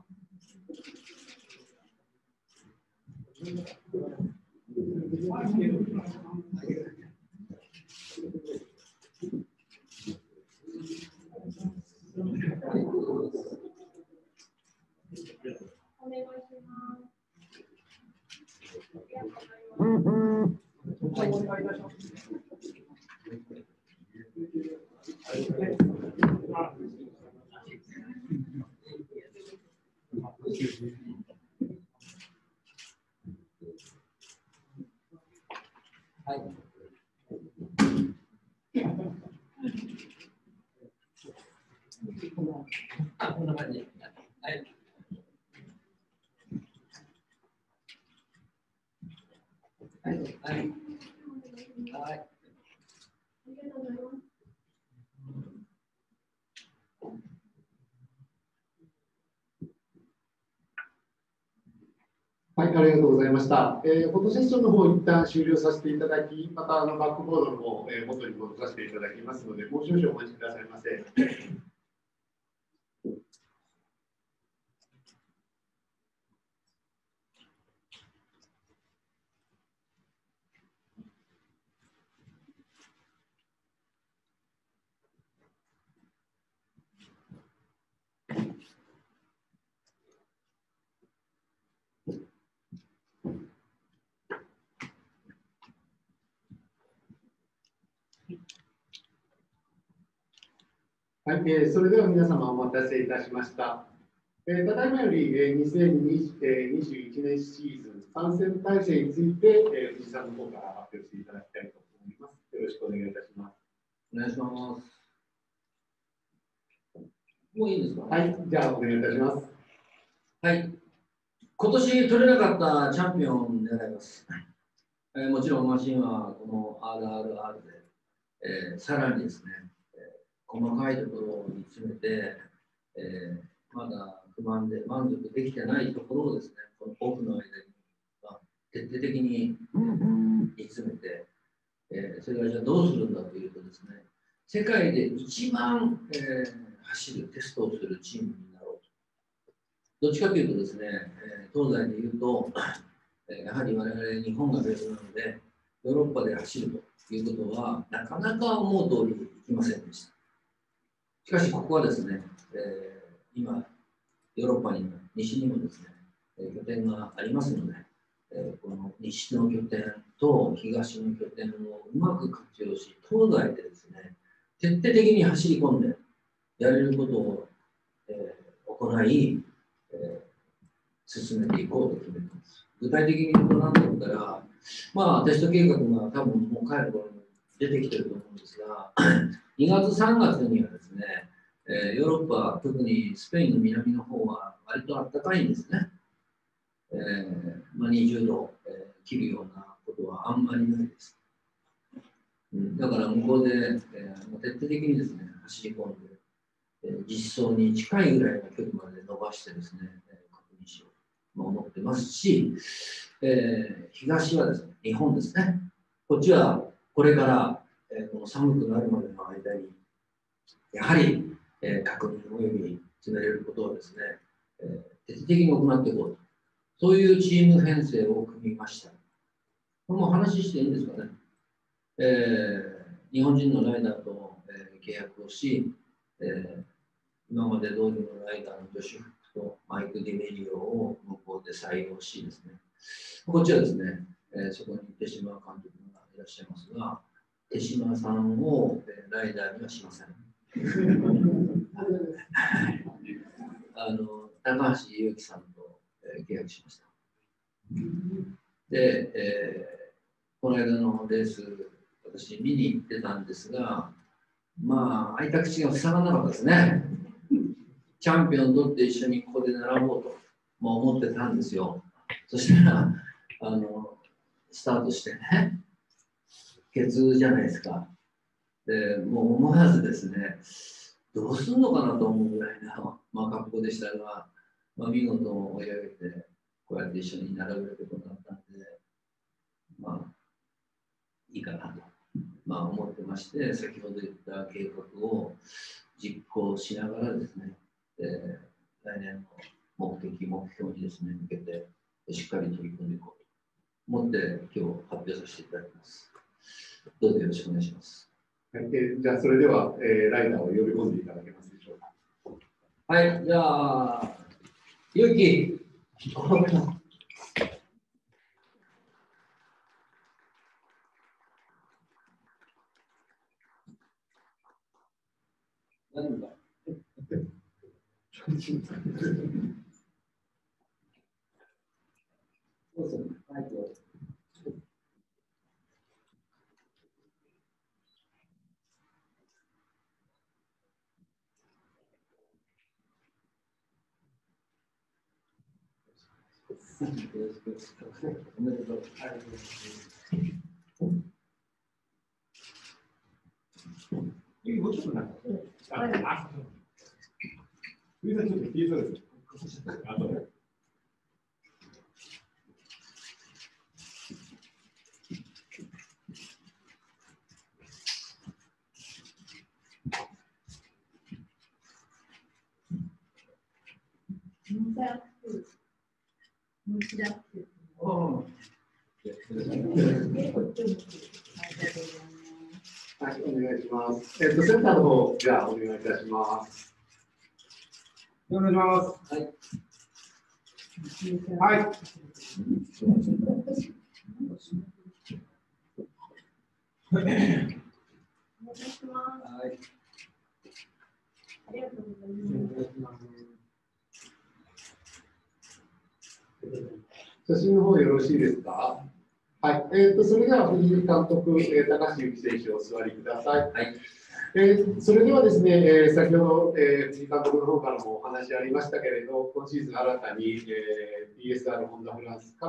はい。こんな感じ。はい。はい。はい。はい。 はい、ありがとうございました。フォトセッションの方、一旦終了させていただき、またバックボードの方、元に戻させていただきますので、もう少々お待ちくださいませ。 それでは皆様お待たせいたしました。ただいまより、2021年シーズン参戦体制について、藤井さんの方から発表していただきたいと思います。よろしくお願いいたします。 お願いします。もういいですか？ はい、じゃあお願いいたします。 はい。今年取れなかったチャンピオンを狙います。もちろんマシンはこの RRR で、さらにですね、細かいところを見つめて、まだ不満で満足できてないところをですね、このオフの間に徹底的に見つめて、それからじゃあどうするんだというとですね、世界で一番、走るテストをするチームになろうと。どっちかというとですね、東西でいうと、やはり我々日本がベースなので、ヨーロッパで走るということはなかなか思う通りいきませんでした。しかしここはですね、今、ヨーロッパにも西にもですね、拠点がありますので、この西の拠点と東の拠点をうまく活用し、東西でですね、徹底的に走り込んで、やれることを、行い、進めていこうと決めています。具体的に言うと何だったら、まあ、テスト計画が多分もう帰る頃に出てきてると思うんですが、2月、3月にはですね、ヨーロッパ、特にスペインの南の方は割と暖かいんですね。20度、切るようなことはあんまりないです。だから向こうで、徹底的にですね、走り込んで、実装に近いぐらいの距離まで伸ばしてですね、確認しようと思ってますし、東はですね、日本ですね。こっちはこれから、この寒くなるまでの間に、やはり、確認および詰めれることをですね、徹底的に行っていこうと。そういうチーム編成を組みました。もう話していいんですかね。日本人のライダーと、契約をし、今まで通りのライダーのジョシュ・フックとマイク・ディメリオを向こうで採用しですね、こっちはですね、そこに手島監督がいらっしゃいますが、手島さんを、ライダーにはしません。高橋優輝さんと、契約しました。で、この間のレース、私見に行ってたんですが、まあ、開いた口が塞がらなかったですね。チャンピオン取って一緒にここで並ぼうと、思ってたんですよ。そしたら、スタートしてね、ケツじゃないですか。で、もう思わずですね、どうするのかなと思うぐらいの、格好でしたが、見事追い上げて、こうやって一緒に並べることになったんで、いいかなと、思ってまして、先ほど言った計画を実行しながらですね、来年の目的、目標にですね、向けてしっかり取り組んでいこうと思って今日発表させていただきます。どうぞよろしくお願いします。 はい、じゃあそれでは、ライダーを呼び込んでいただけますでしょうか。 はい、じゃあ、ゆうき。何だどうぞ、マイクを。おめでとう。 もうちょっとなんか、ちょっと消えそうです。あとで。 はい、お願いします。センターの方、じゃあお願いいたします。 お願いします。 はい。 はい。 はい。 ありがとうございます。 写真の方よろしいですか。はい。それでは藤井監督、高橋由紀選手お座りください。 はい。 それではですね、先ほど、藤井監督の方からもお話ありましたけれど、今シーズン新たに、PSR ホンダフランスから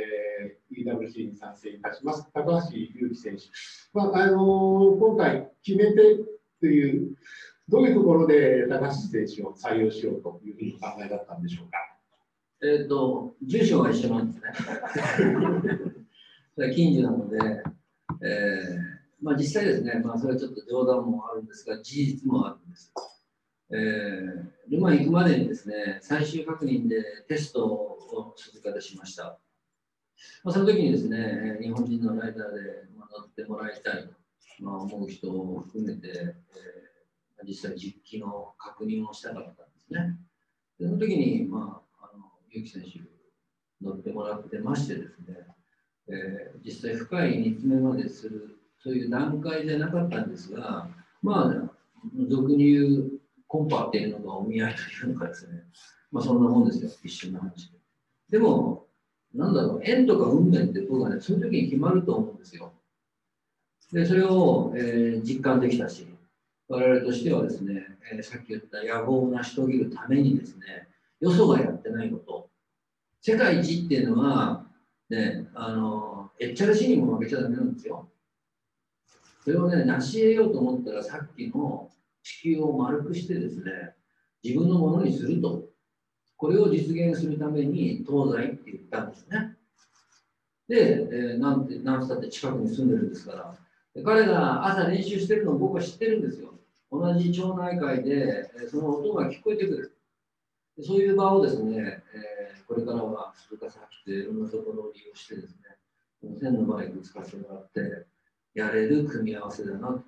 、EWC に参戦いたします高橋由紀選手。今回決め手という、どういうところで高橋選手を採用しようというふうにお考えだったんでしょうか。 住所が一緒なんですね。それは近所なので、実際ですね、それはちょっと冗談もあるんですが、事実もあるんです。ルマン行くまでにですね、最終確認でテストを鈴鹿でしました。その時にですね、日本人のライダーで乗ってもらいたいと、思う人を含めて、実際実機の確認をしたかったんですね。その時に、結城選手乗ってもらってましてですね、実際深い煮詰めまでするそういう段階じゃなかったんですが、俗に言うコンパっていうのがお見合いというのかですね、そんなもんですよ、一瞬の話で。でも、縁とか運命って僕はね、そういう時に決まると思うんですよ。で、それを、実感できたし、我々としてはですね、さっき言った野望を成し遂げるためにですね、よそがやってないこと、世界一っていうのは、ね、エッチャラシにも負けちゃダメなんですよ。それをね、成し得ようと思ったら、さっきの地球を丸くしてですね、自分のものにすると。これを実現するために東西って言ったんですね。で、なんつったって近くに住んでるんですから、彼が朝練習してるのを僕は知ってるんですよ。同じ町内会で、その音が聞こえてくる。そういう場をですね、これからは鈴鹿サーキットいろんなところを利用してですね、線のバイク使ってもらって、やれる組み合わせだなと。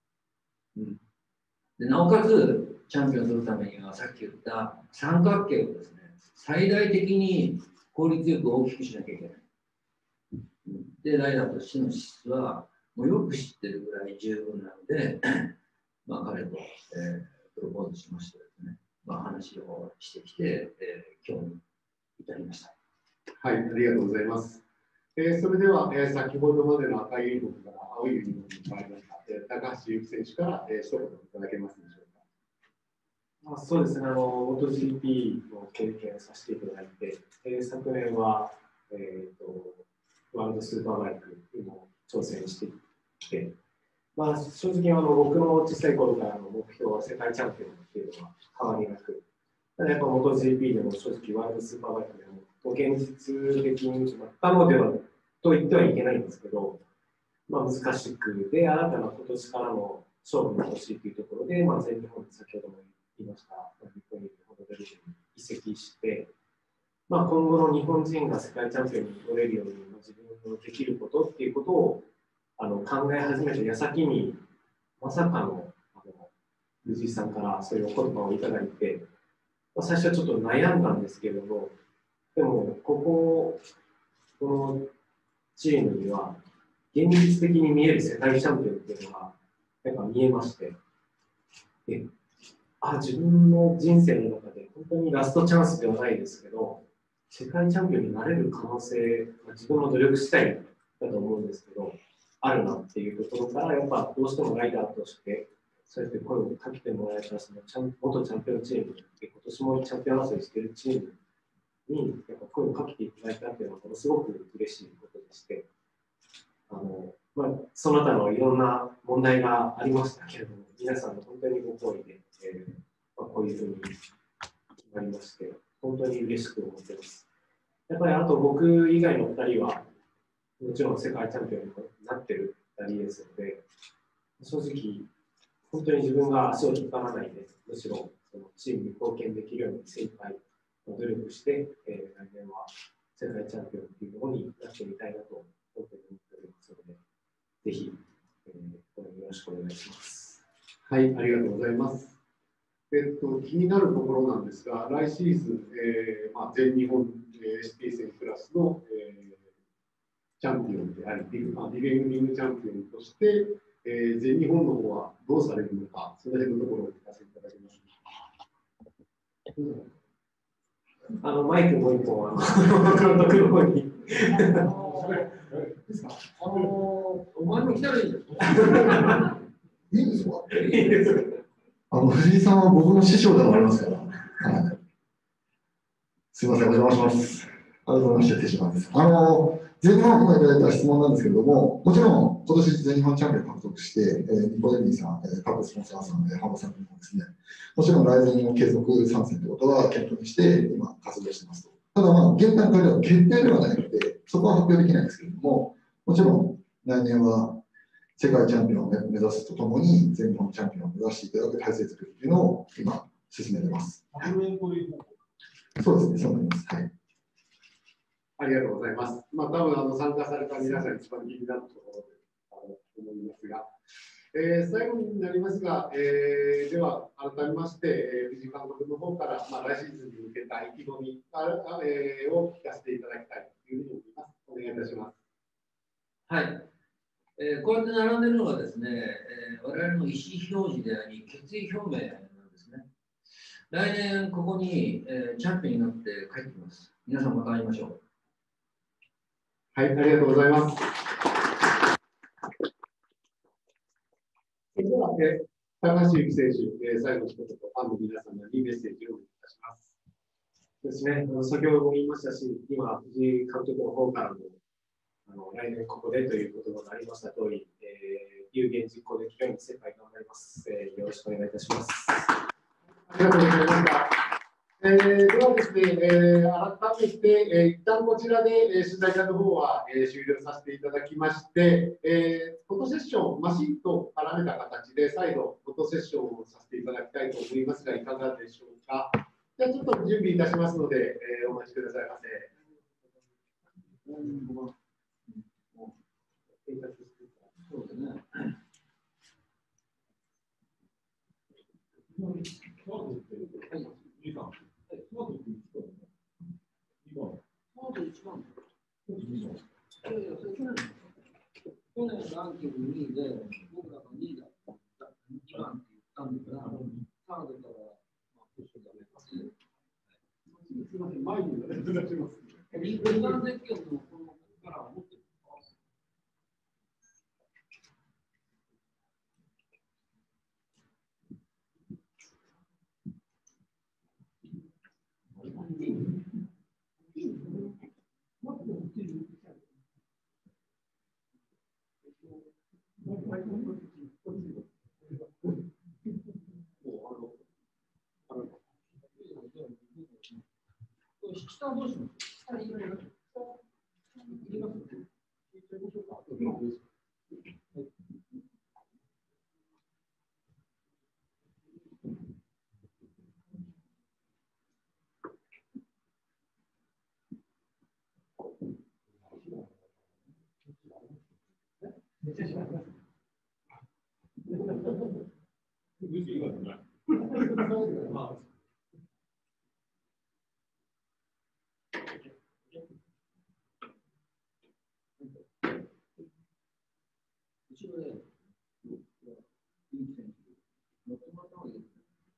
でなおかつ、チャンピオンするためには、さっき言った三角形をですね、最大的に効率よく大きくしなきゃいけない。で、ライダーとしての資質は、もうよく知ってるぐらい十分なので、彼と、プロポーズしましてですね、話をしてきて、今日に至りました。 はい、ありがとうございます。それでは、先ほどまでの赤いユニフォームから青いユニフォームに変わりました、高橋由紀選手から、一言いただけますでしょうか。 そうですね、MotoGP の経験させていただいて、昨年は、ワールドスーパーバイクにも挑戦してきて、正直僕の小さい頃からの目標は世界チャンピオンっていうのは変わりなく、ただやっぱ MotoGP でも正直ワールドスーパーバイクでも現実的に不可能ではと言ってはいけないんですけど、難しくで新たな今年からの勝負に欲しいというところで、全日本で先ほども言いました日本にホノルルに移籍して、今後の日本人が世界チャンピオンに乗れるように自分のできることっていうことを考え始めた矢先にまさかの藤井さんからそういうお言葉をいただいて、最初はちょっと悩んだんですけれども、でもこのチームには現実的に見える世界チャンピオンっていうのがやっぱ見えまして、自分の人生の中で本当にラストチャンスではないですけど、世界チャンピオンになれる可能性、自分の努力次第だと思うんですけど、あるなっていうところから、やっぱどうしてもライダーとして、そうやって声をかけてもらえた元チャンピオンチーム、今年もチャンピオン争いしているチームにやっぱ声をかけていただいたっていうのは、ものすごく嬉しいことでして、その他のいろんな問題がありましたけれども、皆さんの本当にご好意で、こういうふうに決まりまして、本当に嬉しく思っています。やっぱりあと僕以外の2人は、もちろん世界チャンピオンになってる2人ですので、正直、本当に自分が足を引っ張らないで、むしろそのチームに貢献できるように精一杯努力して、来年は世界チャンピオンというものになってみたいなと本当に思っておりますので、ぜひ、よろしくお願いします。 はい、ありがとうございます。気になるところなんですが、来シーズン、全日本、ST 戦クラスの、チャンピオンであり、ディフェンディングチャンピオンとして、全日本の方はどうされるのか、その辺のところをお聞かせいただけますでしょマイクもう一本、監督の方に。 お前も来たらいいよ。 いいんですか？藤井さんは僕の師匠でもありますから。はい、すみません、お邪魔します。改めまして手島です。全日本今いただいた質問なんですけれども、もちろん今年全日本チャンピオン獲得して、ニコデミーさん、各スポンサーさん、浜田さんにもですね、もちろん来年の継続参戦ということは検討にして今活動していますと。ただ現段階では決定ではなくて、そこは発表できないんですけれども、もちろん来年は世界チャンピオンを目指すとともに、全日本チャンピオンを目指していただく体制作りというのを今進めています。そうですね、そうなります。はい。 ありがとうございます。多分参加された皆さん一番気になるところで思いますが、最後になりますが、では改めまして、藤井監督の方から、来シーズンに向けた意気込みを聞かせていただきたいというふうに思います。お願いいたします。 はい。こうやって並んでいるのがですね、我々の意思表示であり、決意表明なんですね。来年ここに、チャンピオンになって帰ってきます。皆さんまた会いましょう。 はい、ありがとうございます。それでは、高橋由紀選手、最後に一言、ファンの皆様にメッセージをお願いいたします。 そうですね、先ほども言いましたし、今、藤井監督の方からも、来年ここでということがありました通り、有言実行できるように精一杯頑張ります。よろしくお願いいたします。 ありがとうございました。ではですね、改めて、一旦こちらで、取材会の方は、終了させていただきまして、フォトセッション、マシンと絡めた形で再度フォトセッションをさせていただきたいと思いますが、いかがでしょうか。じゃあちょっと準備いたしますので、お待ちくださいませ。そうですね。去年ランキング2位で、僕らが2位だった。2番って言ったんだから、カードから、プッシュが出ます。すみません、前にお願いします。2番絶叫のこのから持ってる。下どうします？下入れます？入れます？後ろで、乗ってもらった方がいいですね。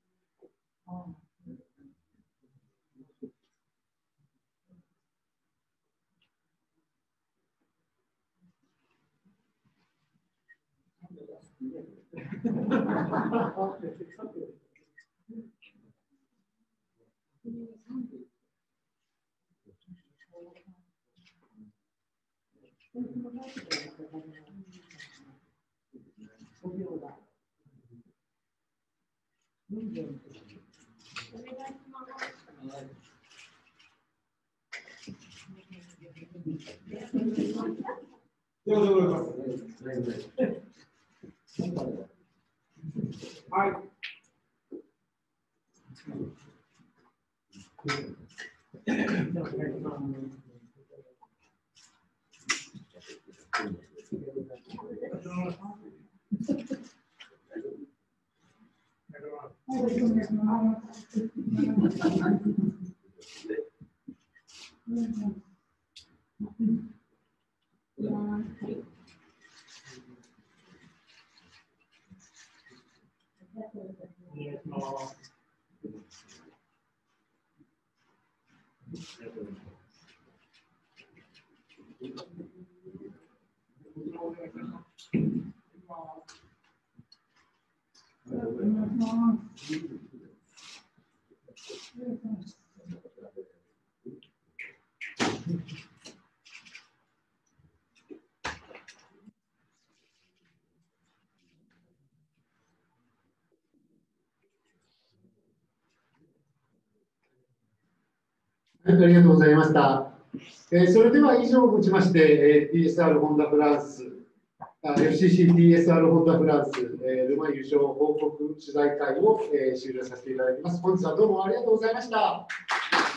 はい。 はい、ありがとうございました。それでは以上をもちまして、TSR ホンダフランス、FCC TSR ホンダフランス、ルマン優勝報告取材会を終了させていただきます。本日はどうもありがとうございました。